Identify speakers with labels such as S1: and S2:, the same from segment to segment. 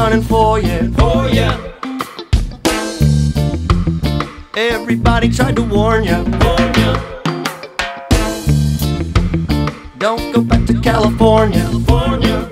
S1: running for you.
S2: For ya.
S1: Everybody tried to warn you.
S2: Warn ya.
S1: Don't go back to California.
S2: California.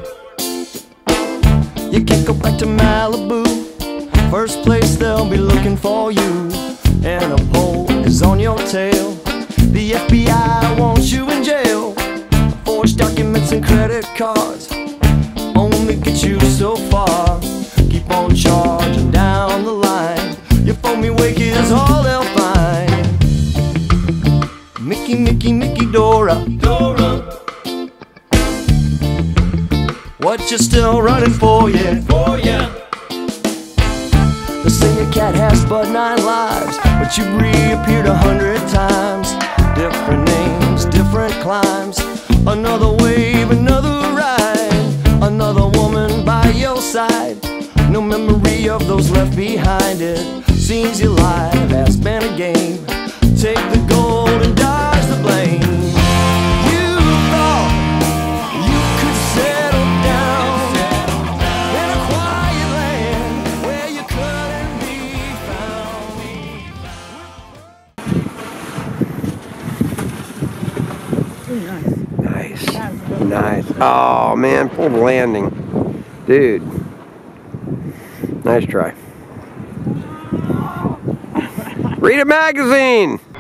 S1: You can't go back to Malibu. First place they'll be looking for you, and a pole is on your tail. The FBI wants you in jail. Forged documents and credit cards only get you so far. Keep on charging down the line. Your phony wake is all they'll find. Mickey, Mickey, Mickey, Dora,
S2: Dora.
S1: what you still running for, yeah?
S2: For ya.
S1: They say a cat has but 9 lives, but you've reappeared 100 times. Different names, different climes. Another wave, another ride. Another woman by your side. No memory of those left behind. It seems your life has been a game. Take the gold and dodge the blame. You thought you could settle down in a quiet land where you couldn't be found.
S3: Nice. Nice. Oh man, full landing. Dude. Nice try. Read a magazine!